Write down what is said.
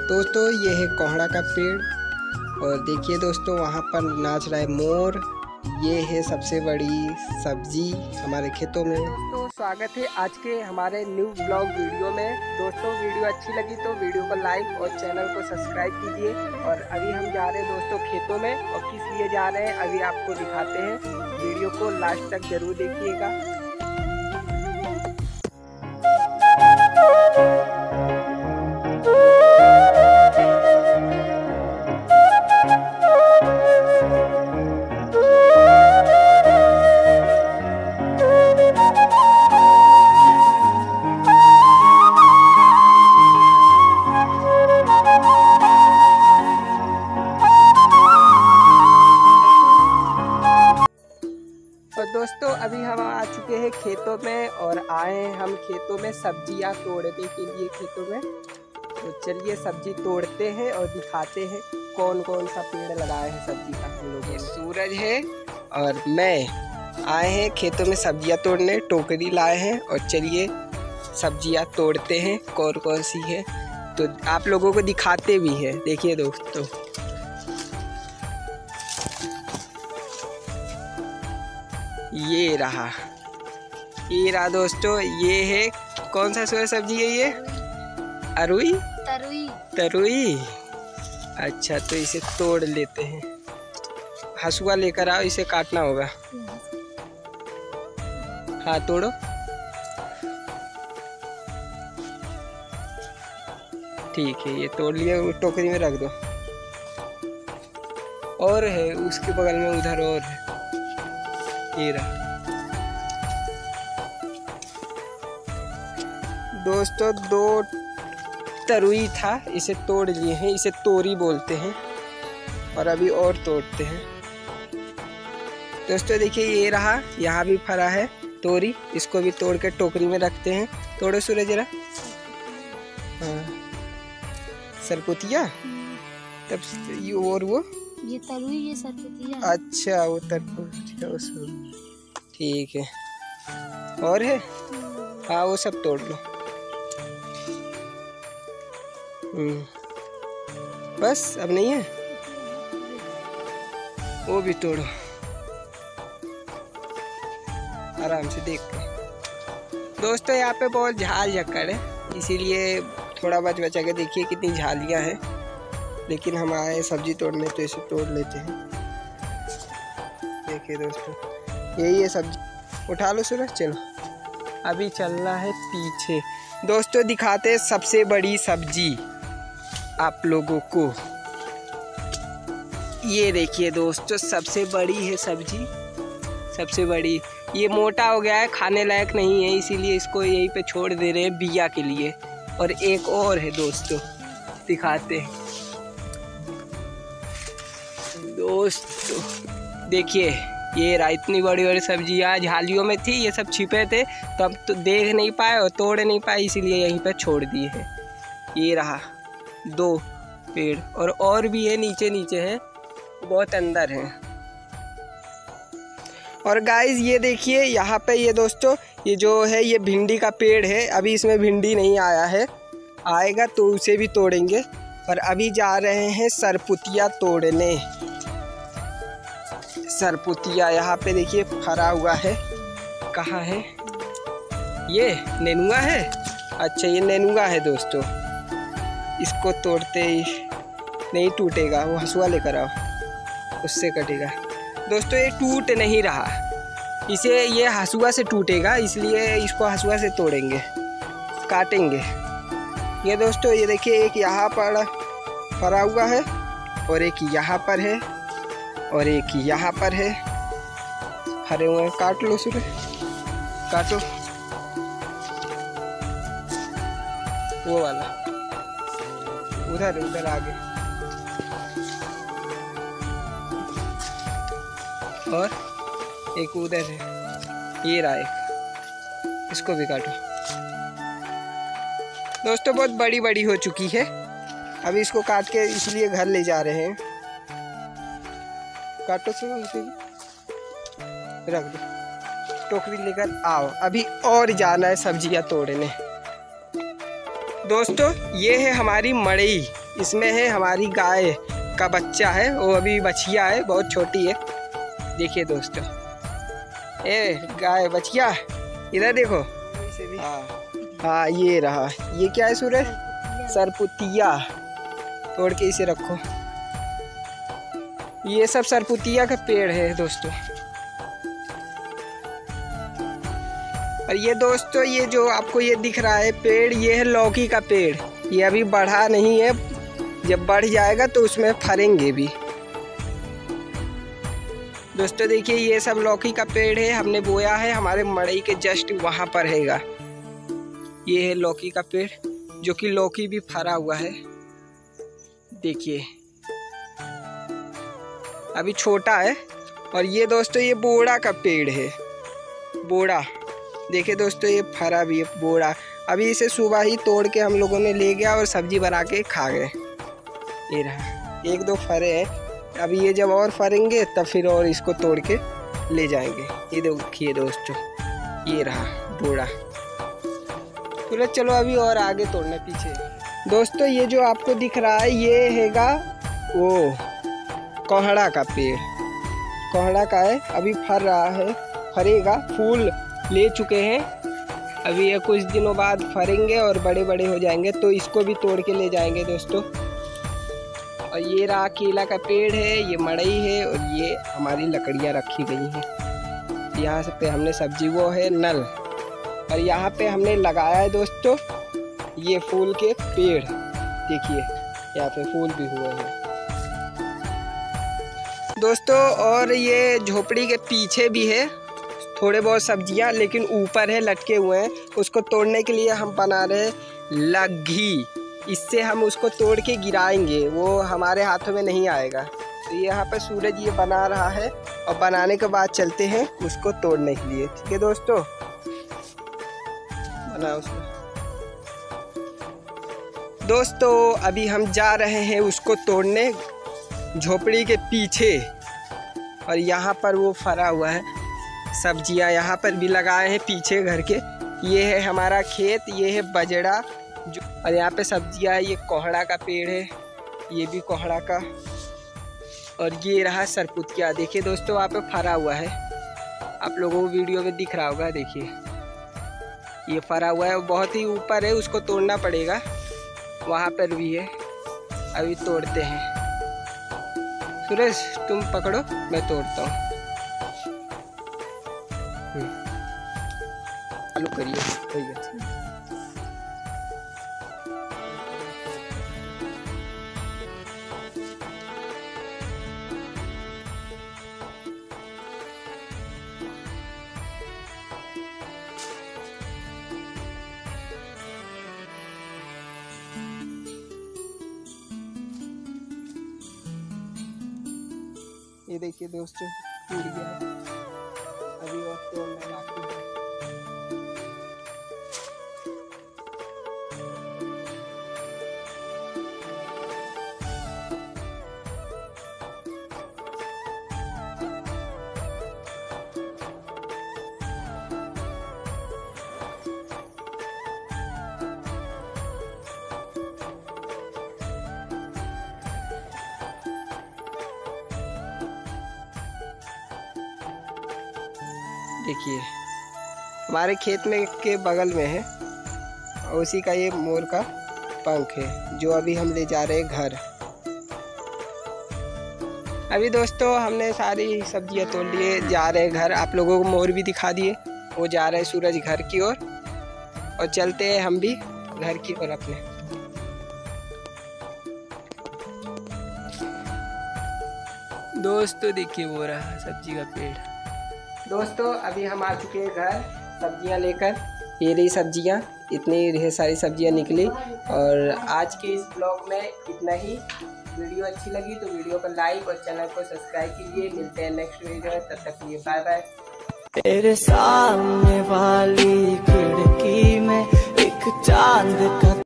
दोस्तों ये है कोहड़ा का पेड़ और देखिए दोस्तों वहाँ पर नाच रहा है मोर। ये है सबसे बड़ी सब्जी हमारे खेतों में। तो स्वागत है आज के हमारे न्यू ब्लॉग वीडियो में। दोस्तों वीडियो अच्छी लगी तो वीडियो को लाइक और चैनल को सब्सक्राइब कीजिए। और अभी हम जा रहे हैं दोस्तों खेतों में, और किस लिए जा रहे हैं अभी आपको दिखाते हैं। वीडियो को लास्ट तक जरूर देखिएगा। तो दोस्तों अभी हम आ चुके हैं खेतों में और आए हैं हम खेतों में सब्जियां तोड़ने के लिए खेतों में। तो चलिए सब्जी तोड़ते हैं और दिखाते हैं कौन कौन सा पेड़ लगाए हैं सब्जी का हम लोग। ये सूरज है और मैं आए हैं खेतों में सब्जियां तोड़ने। टोकरी लाए हैं और चलिए सब्जियां तोड़ते हैं कौन कौन सी है, तो आप लोगों को दिखाते भी हैं। देखिए दोस्तों ये रहा दोस्तों, ये है कौन सा सब्जी है ये? अरुई तरुई। अच्छा तो इसे तोड़ लेते हैं। हसुआ लेकर आओ, इसे काटना होगा। हाँ तोड़ो। ठीक है ये तोड़ लिया, टोकरी में रख दो। और है उसके बगल में उधर और है, ये रहा। दोस्तों दो तरुई था, इसे तोड़ लिए हैं। इसे तोरी बोलते हैं और अभी और तोड़ते हैं। दोस्तों देखिए ये रहा, यहाँ भी फरा है तोरी। इसको भी तोड़ के टोकरी में रखते हैं। तोड़ो सूरज जरा। हाँ सरपुतिया। तब और वो ये तरुई, ये सरपुतिया। अच्छा वो तरपुतिया उसको। ठीक है और है। हाँ वो सब तोड़ लो। बस अब नहीं है, वो भी तोड़ो आराम से देख के। दोस्तों यहाँ पे बहुत झाल झक्कड़ है, इसीलिए थोड़ा बच बचा के देखिए कितनी झालियाँ हैं। लेकिन हम आए सब्जी तोड़ने तो इसे तोड़ लेते हैं। देखिए दोस्तों यही है सब्जी। उठा लो सूरज। चलो अभी चलना है पीछे। दोस्तों दिखाते हैं सबसे बड़ी सब्जी आप लोगों को। ये देखिए दोस्तों सबसे बड़ी है सब्जी, सबसे बड़ी। ये मोटा हो गया है, खाने लायक नहीं है, इसीलिए इसको यहीं पे छोड़ दे रहे हैं बिया के लिए। और एक और है दोस्तों, दिखाते हैं दोस्तों। देखिए ये रहा, इतनी बड़ी बड़ी सब्जियाँ झालियों में थी, ये सब छिपे थे तो अब तो देख नहीं पाए और तोड़ नहीं पाए, इसीलिए यहीं पे छोड़ दिए हैं। ये रहा दो पेड़, और भी है, नीचे नीचे है, बहुत अंदर है। और गाइस ये देखिए यहाँ पे ये दोस्तों, ये जो है ये भिंडी का पेड़ है। अभी इसमें भिंडी नहीं आया है, आएगा तो उसे भी तोड़ेंगे। और अभी जा रहे हैं सरपुतिया तोड़ने। सरपुतिया यहाँ पे देखिए फरा हुआ है। कहाँ है ये? नेनुआ है। अच्छा ये नेनुआ है दोस्तों। इसको तोड़ते ही नहीं टूटेगा, वो हसुआ लेकर आओ, उससे कटेगा। दोस्तों ये टूट नहीं रहा, इसे ये हसुआ से टूटेगा, इसलिए इसको हसुआ से तोड़ेंगे, काटेंगे। ये दोस्तों ये देखिए एक यहाँ पर फरा हुआ है और एक यहाँ पर है और एक यहाँ पर है, फरे हुए हैं। काट लो सूरज, काटो वो वाला, उधर आगे। और एक उधर है, ये रहा एक, इसको भी काटो। दोस्तों बहुत बड़ी बड़ी हो चुकी है, अभी इसको काट के इसलिए घर ले जा रहे हैं। काटो से उसे भी रख दो, टोकरी लेकर आओ। अभी और जाना है सब्जियां तोड़ने। दोस्तों ये है हमारी मड़ई, इसमें है हमारी गाय का बच्चा है, वो अभी बछिया है, बहुत छोटी है। देखिए दोस्तों, ए गाय बछिया इधर देखो। हाँ ये रहा, ये क्या है सूरज? सरपुतिया। तोड़ के इसे रखो। ये सब सरपुतिया का पेड़ है दोस्तों। और ये दोस्तों, ये जो आपको ये दिख रहा है पेड़, ये है लौकी का पेड़। ये अभी बढ़ा नहीं है, जब बढ़ जाएगा तो उसमें फरेंगे भी। दोस्तों देखिए, ये सब लौकी का पेड़ है, हमने बोया है हमारे मड़ई के जस्ट वहाँ पर हैगा। ये है लौकी का पेड़, जो कि लौकी भी फरा हुआ है। देखिए अभी छोटा है। और ये दोस्तों, ये बोड़ा का पेड़ है, बोड़ा। देखिए दोस्तों, ये फरा भी है बोड़ा। अभी इसे सुबह ही तोड़ के हम लोगों ने ले गया और सब्जी बना के खा गए। ये रहा, एक दो फरे हैं, अभी ये जब और फरेंगे तब फिर और इसको तोड़ के ले जाएंगे। ये देखिए दोस्तों, ये रहा बोड़ा। पूरा चलो अभी और आगे तोड़ने पीछे। दोस्तों ये जो आपको दिख रहा है, ये हैगा वो कोहड़ा का पेड़। कोहड़ा का है, अभी फर रहा है, फरेगा, फूल ले चुके हैं। अभी ये कुछ दिनों बाद फरेंगे और बड़े बड़े हो जाएंगे, तो इसको भी तोड़ के ले जाएंगे दोस्तों। और ये रहा केला का पेड़ है, ये मड़ई है, और ये हमारी लकड़ियाँ रखी गई हैं। यहाँ से पे हमने सब्जी, वो है नल। और यहाँ पे हमने लगाया है दोस्तों ये फूल के पेड़। देखिए यहाँ पे फूल भी हुए हैं दोस्तों। और ये झोपड़ी के पीछे भी है थोड़े बहुत सब्जियां, लेकिन ऊपर है, लटके हुए हैं। उसको तोड़ने के लिए हम बना रहे लग्घी। इससे हम उसको तोड़ के गिराएंगे, वो हमारे हाथों में नहीं आएगा। तो यहाँ पे सूरज ये बना रहा है, और बनाने के बाद चलते हैं उसको तोड़ने के लिए। ठीक है दोस्तों, बना उसको। दोस्तों अभी हम जा रहे हैं उसको तोड़ने, झोपड़ी के पीछे। और यहाँ पर वो फरा हुआ है, सब्जियाँ यहाँ पर भी लगाए हैं पीछे घर के। ये है हमारा खेत, ये है बजड़ा जो, और यहाँ पे सब्जियाँ है। ये कोहड़ा का पेड़ है, ये भी कोहड़ा का। और ये रहा सरपुतिया। देखिए दोस्तों, वहाँ पे फरा हुआ है, आप लोगों को वीडियो में दिख रहा होगा। देखिए ये फरा हुआ है, वो बहुत ही ऊपर है, उसको तोड़ना पड़ेगा। वहाँ पर भी है, अभी तोड़ते हैं। सूरज तुम पकड़ो, मैं तोड़ता हूँ। चालू करिए। ये देखिए दोस्तों, टूट गया, अभी और तोड़ना बाकी है। देखिए हमारे खेत में के बगल में है, और उसी का ये मोर का पंख है, जो अभी हम ले जा रहे हैं घर। अभी दोस्तों हमने सारी सब्जियां तोड़ लिए, जा रहे हैं घर। आप लोगों को मोर भी दिखा दिए, वो जा रहे हैं सूरज घर की ओर, और चलते हैं हम भी घर की ओर अपने। दोस्तों देखिए वो रहा सब्जी का पेड़। दोस्तों अभी हम आ चुके हैं घर सब्जियां लेकर। ये रही सब्जियां, इतनी ढेर सारी सब्जियां निकली। और आज के इस ब्लॉग में इतना ही। वीडियो अच्छी लगी तो वीडियो को लाइक और चैनल को सब्सक्राइब कीजिए। मिलते हैं नेक्स्ट वीडियो में, तब तक के लिए बाय बाय। तेरे सामने वाली खिड़की में एक चांद का